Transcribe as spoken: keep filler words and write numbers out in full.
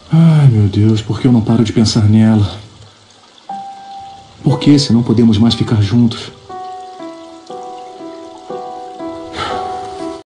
Ai, meu Deus, por que eu não paro de pensar nela? Por que, se não podemos mais ficar juntos?